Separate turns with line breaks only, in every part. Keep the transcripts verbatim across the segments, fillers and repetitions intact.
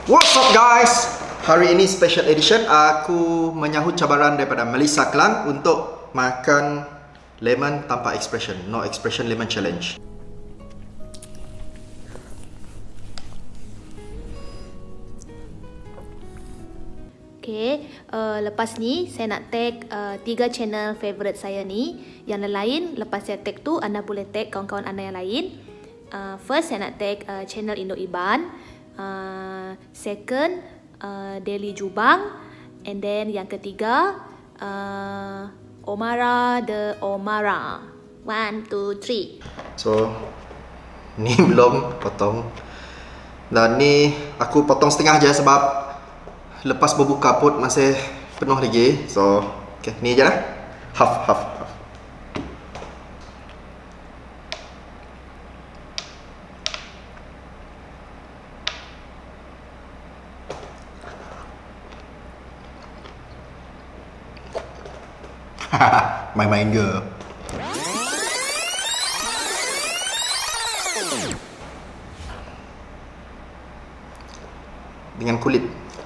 What's up guys? Hari ini special edition. Aku menyahut cabaran daripada Melissa Klang untuk makan lemon tanpa expression. No expression lemon challenge.
Okay, uh, lepas ni saya nak tag uh, tiga channel favourite saya ni. Yang lain lepas saya tag tu, anda boleh tag kawan-kawan anda yang lain. Uh, first saya nak tag uh, channel Indo Iban. Uh, second uh, Daily Jubang. And then yang ketiga uh, Omara the Omara. One, two, three.
So ni belum potong. Dan ni aku potong setengah je sebab lepas berbuka pun masih penuh lagi. So okay, ni je lah. Half, half, half. Main-main je. Dengan kulit.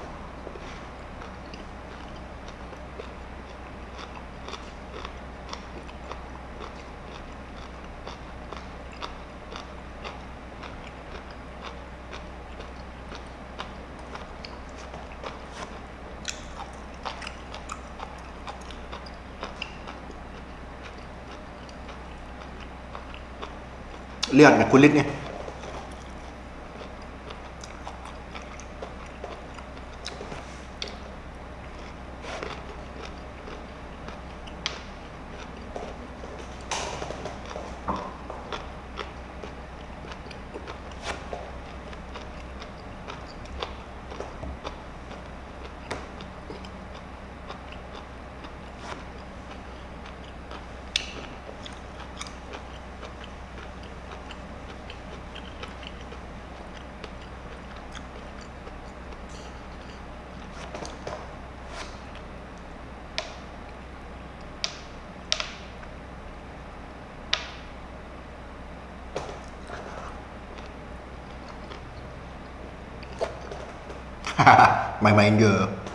Lihat nih kulitnya. Main-main je.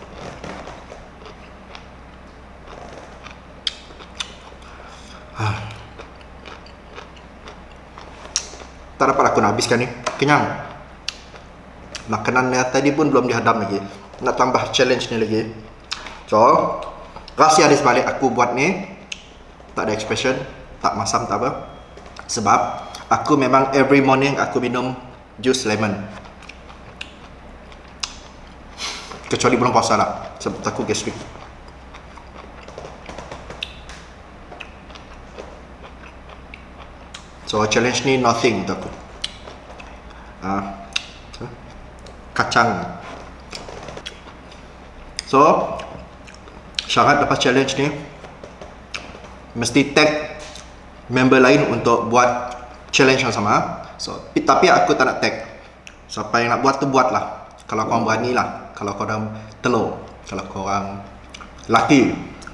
Tak dapat aku nak habiskan ni. Kenyang. Makanan yang tadi pun belum dihadam lagi. Nak tambah challenge ni lagi. So, rahsia di sebalik aku buat ni tak ada expression, tak masam, tak apa. Sebab aku memang every morning aku minum jus lemon. Kecuali bulan puasa lah, sebab aku gastric. So challenge ni nothing untuk aku. uh, Kacang. So syarat lepas challenge ni mesti tag member lain untuk buat challenge yang sama. So tapi aku tak nak tag. Siapa yang nak buat tu buat lah. Kalau korang berani lah. Kalau korang telur, kalau korang laki.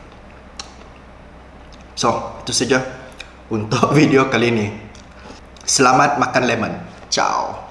So, itu saja untuk video kali ini. Selamat makan lemon. Ciao.